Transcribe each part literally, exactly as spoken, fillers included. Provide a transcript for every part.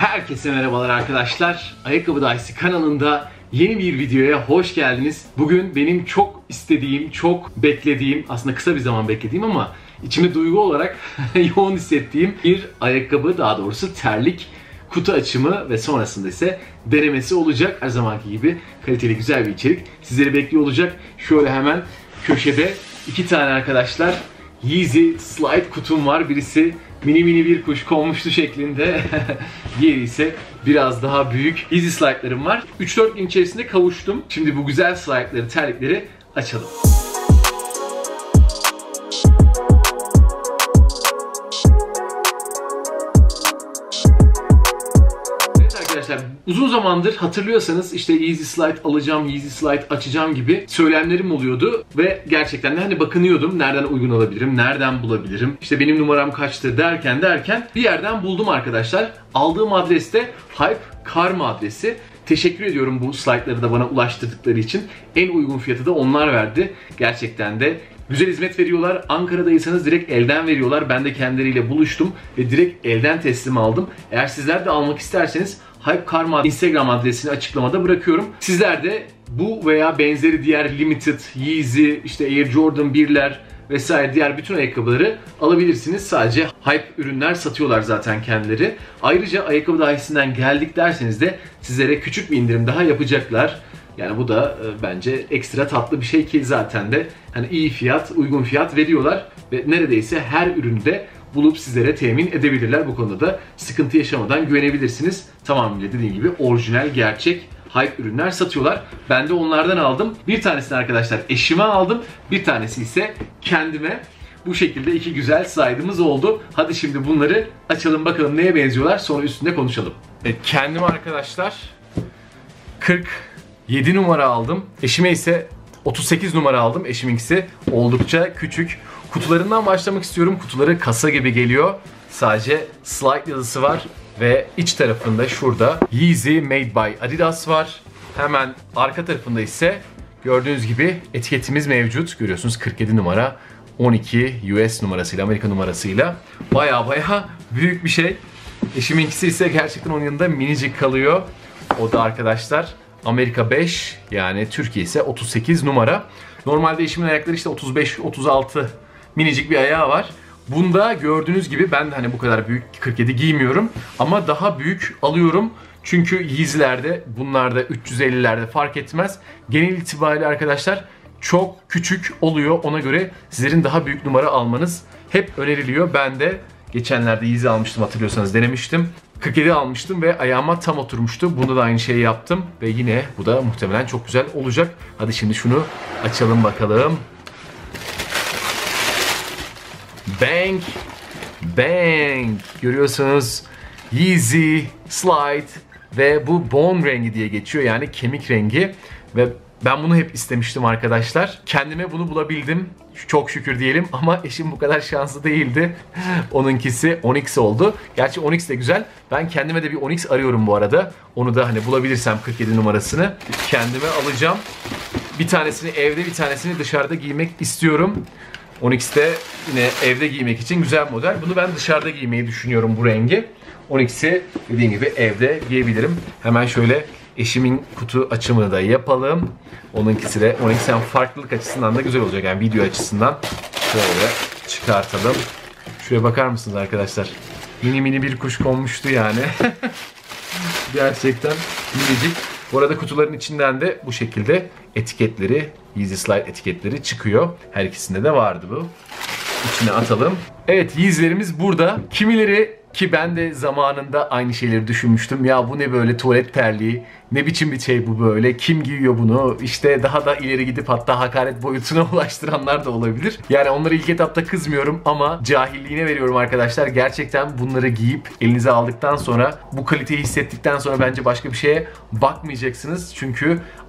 Herkese merhabalar arkadaşlar. Ayakkabı Dahisi kanalında yeni bir videoya hoş geldiniz. Bugün benim çok istediğim, çok beklediğim, aslında kısa bir zaman beklediğim ama içimde duygu olarak yoğun hissettiğim bir ayakkabı, daha doğrusu terlik kutu açımı ve sonrasında ise denemesi olacak. Her zamanki gibi kaliteli güzel bir içerik sizleri bekliyor olacak. Şöyle hemen köşede iki tane arkadaşlar Yeezy Slide kutum var. Birisi mini mini bir kuş konmuştu şeklinde. Diğeri ise biraz daha büyük Yeezy Slide'larım var. üç dört gün içerisinde kavuştum. Şimdi bu güzel slide'ları, terlikleri açalım. Arkadaşlar uzun zamandır hatırlıyorsanız işte Yeezy Slide alacağım, Yeezy Slide açacağım gibi söylemlerim oluyordu ve gerçekten de hani bakınıyordum nereden uygun alabilirim, nereden bulabilirim, işte benim numaram kaçtı derken derken bir yerden buldum arkadaşlar. Aldığım adres de Hype Karma adresi. Teşekkür ediyorum bu slide'ları da bana ulaştırdıkları için. En uygun fiyatı da onlar verdi. Gerçekten de güzel hizmet veriyorlar. Ankara'daysanız direkt elden veriyorlar. Ben de kendileriyle buluştum ve direkt elden teslim aldım. Eğer sizler de almak isterseniz Hype Karma Instagram adresini açıklamada bırakıyorum. Sizler de bu veya benzeri diğer Limited, Yeezy, işte Air Jordan birler vesaire diğer bütün ayakkabıları alabilirsiniz. Sadece Hype ürünler satıyorlar zaten kendileri. Ayrıca ayakkabı dahisinden geldik derseniz de sizlere küçük bir indirim daha yapacaklar. Yani bu da e, bence ekstra tatlı bir şey ki zaten de hani iyi fiyat, uygun fiyat veriyorlar ve neredeyse her üründe bulup sizlere temin edebilirler. Bu konuda da sıkıntı yaşamadan güvenebilirsiniz. Tamamıyla dediğim gibi orijinal, gerçek Hype ürünler satıyorlar. Ben de onlardan aldım. Bir tanesini arkadaşlar eşime aldım. Bir tanesi ise kendime. Bu şekilde iki güzel slide'ımız oldu. Hadi şimdi bunları açalım bakalım neye benziyorlar. Sonra üstünde konuşalım. Evet, kendime arkadaşlar kırk yedi numara aldım. Eşime ise otuz sekiz numara aldım. Eşiminkisi oldukça küçük. Kutularından başlamak istiyorum. Kutuları kasa gibi geliyor. Sadece slide yazısı var. Ve iç tarafında şurada Yeezy Made by Adidas var. Hemen arka tarafında ise gördüğünüz gibi etiketimiz mevcut. Görüyorsunuz kırk yedi numara. on iki U S numarasıyla, Amerika numarasıyla. Baya baya büyük bir şey. Eşiminkisi ise gerçekten onun yanında minicik kalıyor. O da arkadaşlar Amerika beş, yani Türkiye ise otuz sekiz numara. Normalde eşimin ayakları işte otuz beş otuz altı minicik bir ayağı var. Bunda gördüğünüz gibi ben de hani bu kadar büyük kırk yedi giymiyorum ama daha büyük alıyorum. Çünkü Yeezy'lerde, bunlarda üç yüz ellilerde fark etmez. Genel itibariyle arkadaşlar çok küçük oluyor. Ona göre sizlerin daha büyük numara almanız hep öneriliyor. Ben de geçenlerde Yeezy almıştım, hatırlıyorsanız denemiştim. kırk yedi almıştım ve ayağıma tam oturmuştu. Bunda da aynı şeyi yaptım ve yine bu da muhtemelen çok güzel olacak. Hadi şimdi şunu açalım bakalım. Bang! Bang! Görüyorsunuz Yeezy Slide ve bu bone rengi diye geçiyor, yani kemik rengi ve ben bunu hep istemiştim arkadaşlar. Kendime bunu bulabildim. Çok şükür diyelim ama eşim bu kadar şanslı değildi. Onunkisi Onyx oldu. Gerçi Onyx de güzel. Ben kendime de bir Onyx arıyorum bu arada. Onu da hani bulabilirsem kırk yedi numarasını kendime alacağım. Bir tanesini evde, bir tanesini dışarıda giymek istiyorum. Onyx'te yine evde giymek için güzel model. Bunu ben dışarıda giymeyi düşünüyorum, bu rengi. Onyx'i dediğim gibi evde giyebilirim. Hemen şöyle eşimin kutu açımını da yapalım. Onunkisi de Onyx hem farklılık açısından da güzel olacak, yani video açısından. Şöyle çıkartalım. Şuraya bakar mısınız arkadaşlar? Mini mini bir kuş konmuştu yani. Gerçekten minicik. Bu arada kutuların içinden de bu şekilde etiketleri, Yeezy Slide etiketleri çıkıyor. Her ikisinde de vardı bu. İçine atalım. Evet, Yeezy'lerimiz burada. Kimileri, ki ben de zamanında aynı şeyleri düşünmüştüm. Ya bu ne böyle tuvalet terliği, ne biçim bir şey bu böyle, kim giyiyor bunu, işte daha da ileri gidip hatta hakaret boyutuna ulaştıranlar da olabilir. Yani onlara ilk etapta kızmıyorum ama cahilliğine veriyorum arkadaşlar. Gerçekten bunları giyip elinize aldıktan sonra, bu kaliteyi hissettikten sonra bence başka bir şeye bakmayacaksınız. Çünkü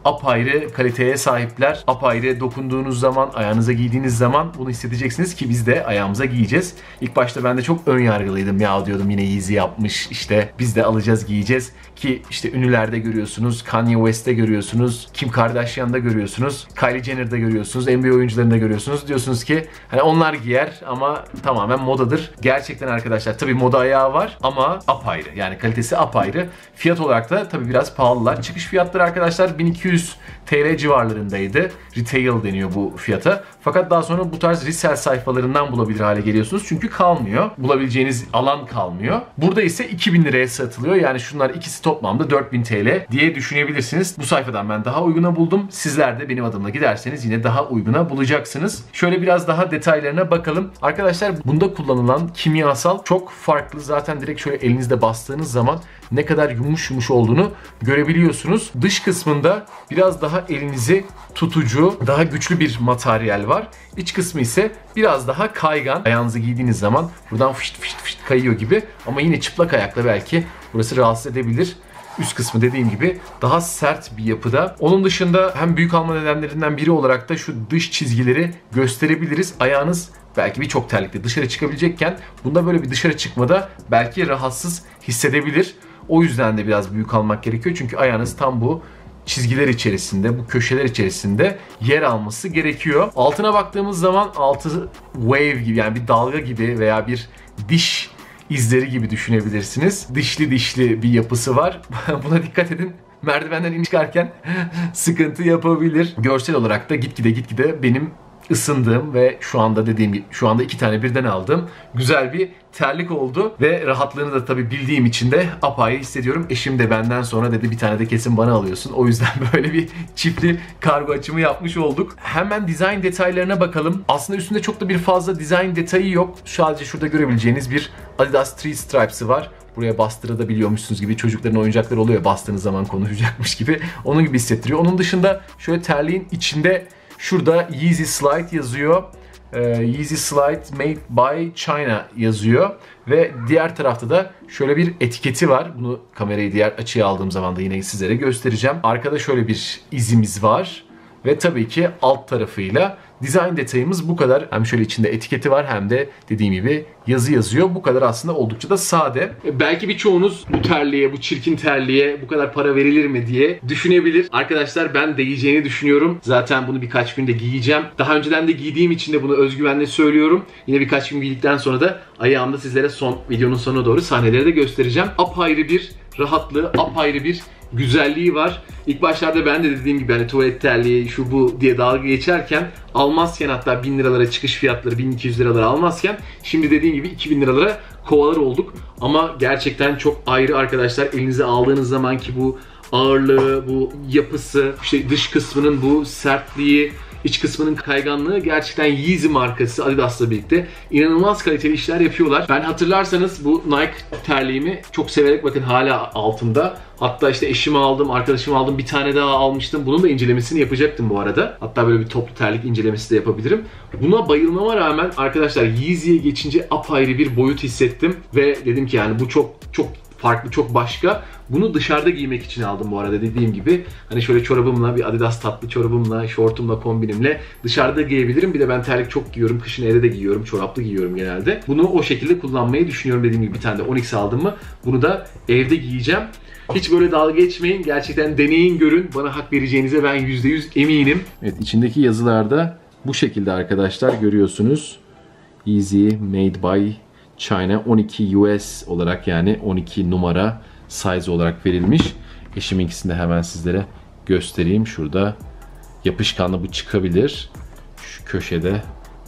apayrı kaliteye sahipler. Apayrı dokunduğunuz zaman, ayağınıza giydiğiniz zaman bunu hissedeceksiniz ki biz de ayağımıza giyeceğiz. İlk başta ben de çok ön yargılıydım. Ya diyordum yine Yeezy yapmış, işte biz de alacağız, giyeceğiz. Ki işte ünlülerde görüyorsunuz, Kanye West'te görüyorsunuz, Kim Kardashian'da görüyorsunuz, Kylie Jenner'da görüyorsunuz, N B A oyuncularında görüyorsunuz. Diyorsunuz ki hani onlar giyer ama tamamen modadır. Gerçekten arkadaşlar tabii moda ayağı var ama apayrı. Yani kalitesi apayrı. Fiyat olarak da tabii biraz pahalılar. Çıkış fiyatları arkadaşlar bin iki yüz T L civarlarındaydı. Retail deniyor bu fiyata. Fakat daha sonra bu tarz resell sayfalarından bulabilir hale geliyorsunuz. Çünkü kalmıyor. Bulabileceğiniz alan kalmıyor. Burada ise iki bin liraya satılıyor. Yani şunlar ikisi toplamda dört bin T L diye düşünebilirsiniz. Bu sayfadan ben daha uyguna buldum. Sizler de benim adımla giderseniz yine daha uyguna bulacaksınız. Şöyle biraz daha detaylarına bakalım. Arkadaşlar bunda kullanılan kimyasal çok farklı. Zaten direkt şöyle elinizde bastığınız zaman ne kadar yumuş yumuş olduğunu görebiliyorsunuz. Dış kısmında biraz daha elinizi tutucu, daha güçlü bir materyal var. İç kısmı ise biraz daha kaygan. Ayağınızı giydiğiniz zaman buradan fışt fışt fışt kayıyor gibi. Ama yine çıplak ayakla belki burası rahatsız edebilir. Üst kısmı dediğim gibi daha sert bir yapıda. Onun dışında hem büyük alma nedenlerinden biri olarak da şu dış çizgileri gösterebiliriz. Ayağınız belki birçok terlikle dışarı çıkabilecekken bunda böyle bir dışarı çıkmada belki rahatsız hissedebilir. O yüzden de biraz büyük almak gerekiyor. Çünkü ayağınız tam bu çizgiler içerisinde, bu köşeler içerisinde yer alması gerekiyor. Altına baktığımız zaman altı wave gibi, yani bir dalga gibi veya bir diş izleri gibi düşünebilirsiniz. Dişli dişli bir yapısı var. Buna dikkat edin. Merdivenden in çıkarken sıkıntı yapabilir. Görsel olarak da gitgide gitgide benim ısındığım ve şu anda dediğim gibi şu anda iki tane birden aldığım güzel bir terlik oldu ve rahatlığını da tabii bildiğim için de apayrı hissediyorum. Eşim de benden sonra dedi bir tane de kesin bana alıyorsun. O yüzden böyle bir çiftli kargo açımı yapmış olduk. Hemen dizayn detaylarına bakalım. Aslında üstünde çok da bir fazla dizayn detayı yok. Sadece şurada görebileceğiniz bir Adidas Three Stripes'ı var. Buraya bastırabiliyormuşsunuz gibi, çocukların oyuncakları oluyor bastığınız zaman konuşacakmış gibi. Onun gibi hissettiriyor. Onun dışında şöyle terliğin içinde şurada Yeezy Slide yazıyor. Ee, Yeezy Slide Made by China yazıyor. Ve diğer tarafta da şöyle bir etiketi var. Bunu kamerayı diğer açıya aldığım zaman da yine sizlere göstereceğim. Arkada şöyle bir izimiz var. Ve tabii ki alt tarafıyla dizayn detayımız bu kadar. Hem şöyle içinde etiketi var hem de dediğim gibi yazı yazıyor. Bu kadar aslında oldukça da sade. Belki birçoğunuz bu terliğe, bu çirkin terliğe bu kadar para verilir mi diye düşünebilir. Arkadaşlar ben değeceğini düşünüyorum. Zaten bunu birkaç günde giyeceğim. Daha önceden de giydiğim için de bunu özgüvenle söylüyorum. Yine birkaç gün giydikten sonra da ayağımda sizlere son videonun sonuna doğru sahneleri de göstereceğim. Apayrı bir rahatlığı, apayrı bir güzelliği var. İlk başlarda ben de dediğim gibi hani tuvalet terliği şu bu diye dalga geçerken almazken, hatta bin liralara çıkış fiyatları bin iki yüz liralara almazken şimdi dediğim gibi iki bin liralara kovalar olduk. Ama gerçekten çok ayrı arkadaşlar. Elinize aldığınız zamanki bu ağırlığı, bu yapısı, işte dış kısmının bu sertliği, İç kısmının kayganlığı gerçekten Yeezy markası Adidas'la birlikte inanılmaz kaliteli işler yapıyorlar. Ben hatırlarsanız bu Nike terliğimi çok severek, bakın hala altımda. Hatta işte eşime aldım, arkadaşıma aldım, bir tane daha almıştım. Bunun da incelemesini yapacaktım bu arada. Hatta böyle bir toplu terlik incelemesi de yapabilirim. Buna bayılmama rağmen arkadaşlar Yeezy'ye geçince apayrı bir boyut hissettim. Ve dedim ki yani bu çok çok farklı, çok başka. Bunu dışarıda giymek için aldım bu arada, dediğim gibi. Hani şöyle çorabımla, bir Adidas tatlı çorabımla, şortumla, kombinimle dışarıda giyebilirim. Bir de ben terlik çok giyiyorum. Kışın evde de giyiyorum. Çoraplı giyiyorum genelde. Bunu o şekilde kullanmayı düşünüyorum. Dediğim gibi bir tane de on x aldım mı bunu da evde giyeceğim. Hiç böyle dalga geçmeyin. Gerçekten deneyin, görün. Bana hak vereceğinize ben yüzde yüz eminim. Evet, içindeki yazılarda bu şekilde arkadaşlar, görüyorsunuz. Yeezy Made by China on iki U S olarak, yani on iki numara size olarak verilmiş. Eşiminkisini de hemen sizlere göstereyim. Şurada yapışkanlı, bu çıkabilir. Şu köşede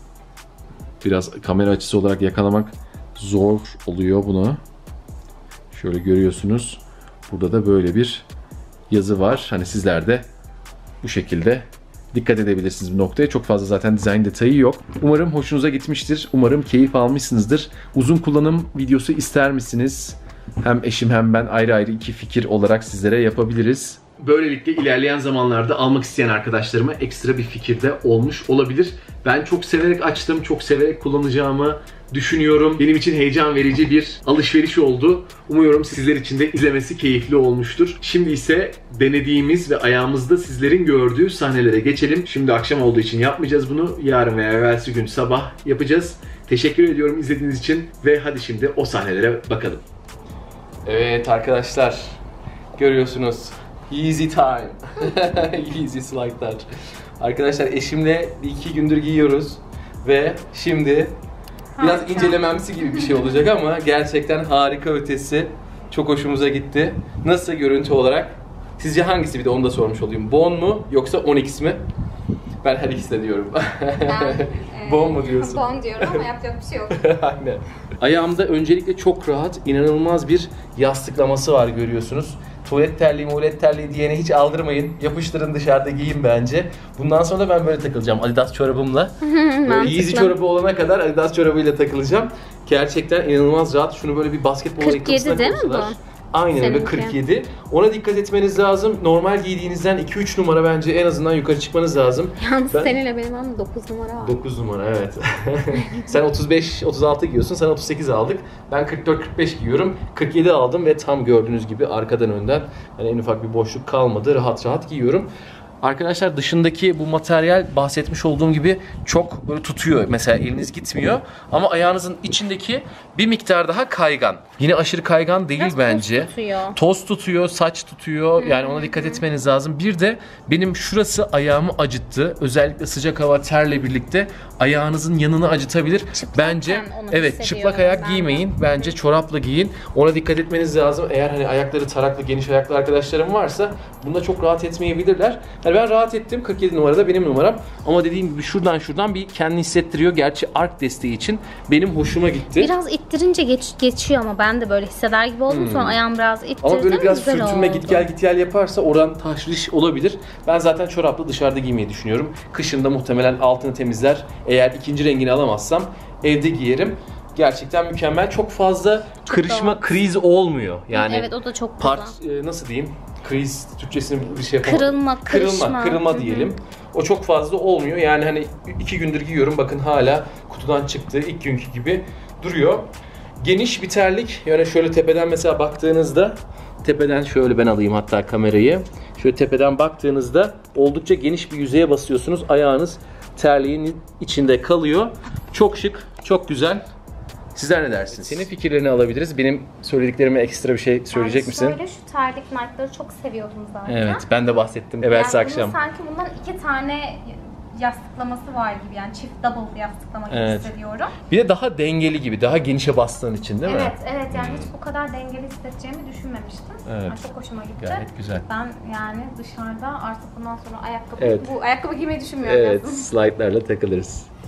biraz kamera açısı olarak yakalamak zor oluyor bunu. Şöyle görüyorsunuz. Burada da böyle bir yazı var. Hani sizler de bu şekilde dikkat edebilirsiniz bu noktaya. Çok fazla zaten dizayn detayı yok. Umarım hoşunuza gitmiştir. Umarım keyif almışsınızdır. Uzun kullanım videosu ister misiniz? Hem eşim hem ben ayrı ayrı iki fikir olarak sizlere yapabiliriz. Böylelikle ilerleyen zamanlarda almak isteyen arkadaşlarıma ekstra bir fikir de olmuş olabilir. Ben çok severek açtım, çok severek kullanacağımı düşünüyorum. Benim için heyecan verici bir alışveriş oldu. Umuyorum sizler için de izlemesi keyifli olmuştur. Şimdi ise denediğimiz ve ayağımızda sizlerin gördüğü sahnelere geçelim. Şimdi akşam olduğu için yapmayacağız bunu. Yarın veya evvelsi gün sabah yapacağız. Teşekkür ediyorum izlediğiniz için ve hadi şimdi o sahnelere bakalım. Evet arkadaşlar, görüyorsunuz Yeezy time. Yeezy slide'lar. Arkadaşlar eşimle bir iki gündür giyiyoruz ve şimdi biraz harika, incelememsi gibi bir şey olacak ama gerçekten harika ötesi. Çok hoşumuza gitti. Nasıl görüntü olarak? Sizce hangisi, bir de onu da sormuş olayım. Bon mu yoksa on x mi? Ben her ikisi de diyorum. Ben, Bon mu diyorsun? Bon diyorum ama yapacak bir şey yok. Aynen. Ayağımda öncelikle çok rahat, inanılmaz bir yastıklaması var görüyorsunuz. Tuvalet terliği, muvalet terliği diyene hiç aldırmayın. Yapıştırın, dışarıda giyin bence. Bundan sonra da ben böyle takılacağım Adidas çorabımla. Yeezy çorabı olana kadar Adidas çorabıyla takılacağım. Gerçekten inanılmaz rahat. Şunu böyle bir basketbol ayakkabısına koysalar. Aynen öyle, kırk yedi. Ona dikkat etmeniz lazım. Normal giydiğinizden iki üç numara bence en azından yukarı çıkmanız lazım. Yalnız ben... seninle benim anım dokuz numara var. dokuz numara evet. Sen otuz beş otuz altı giyiyorsun. Sen otuz sekiz aldık. Ben kırk dört kırk beş giyiyorum. kırk yedi aldım ve tam gördüğünüz gibi arkadan önden yani en ufak bir boşluk kalmadı. Rahat rahat giyiyorum. Arkadaşlar dışındaki bu materyal bahsetmiş olduğum gibi çok böyle tutuyor. Mesela eliniz gitmiyor ama ayağınızın içindeki bir miktar daha kaygan. Yine aşırı kaygan değil biraz bence. Toz tutuyor. Toz tutuyor, saç tutuyor. Yani ona dikkat etmeniz lazım. Bir de benim şurası ayağımı acıttı. Özellikle sıcak hava terle birlikte ayağınızın yanını acıtabilir. Çıplakken bence evet, çıplak ayak giymeyin. Bence çorapla giyin. Ona dikkat etmeniz lazım. Eğer hani ayakları taraklı, geniş ayaklı arkadaşlarım varsa bunda çok rahat etmeyebilirler. Yani ben rahat ettim. kırk yedi numarada benim numaram. Ama dediğim gibi şuradan şuradan bir kendini hissettiriyor. Gerçi ark desteği için benim hoşuma gitti. Biraz ittirince geç, geçiyor ama ben de böyle hisseder gibi oldum. Hmm. Sonra ayağım biraz ittirdim. Ama böyle biraz güzel sürtünme, oldu. git gel git gel yaparsa oran taşriş olabilir. Ben zaten çorapla dışarıda giymeyi düşünüyorum. Kışında muhtemelen altını temizler. Eğer ikinci rengini alamazsam evde giyerim. Gerçekten mükemmel. Çok fazla çok kırışma, doğru, kriz olmuyor. Yani evet, o da çok part, e, nasıl diyeyim? Kriz Türkçesini bir şey yapamam. Kırılma, kırışma. Kırılma, kırılma diyelim. O çok fazla olmuyor. Yani hani iki gündür giyiyorum. Bakın hala kutudan çıktı. İlk günkü gibi duruyor. Geniş bir terlik. Yani şöyle tepeden mesela baktığınızda, tepeden şöyle ben alayım hatta kamerayı. Şöyle tepeden baktığınızda oldukça geniş bir yüzeye basıyorsunuz. Ayağınız terliğin içinde kalıyor. Çok şık, çok güzel. Sizler ne dersiniz? Senin fikirlerini alabiliriz. Benim söylediklerime ekstra bir şey söyleyecek yani misin? Şöyle, şu terlik Nike'ları çok seviyordum zaten. Evet, ben de bahsettim evvelsi yani akşam. Sanki bundan iki tane yastıklaması var gibi, yani çift double yastıklama gibi evet, hissediyorum. Bir de daha dengeli gibi, daha genişe bastığın için değil evet, mi? Evet, evet. Yani hiç bu kadar dengeli hissedeceğimi düşünmemiştim. Evet. Yani çok hoşuma gitti. Gayet güzel. Ben yani dışarıda artık bundan sonra ayakkabı, evet, bu ayakkabı giymeyi düşünmüyorum. Evet, slide'larla takılırız.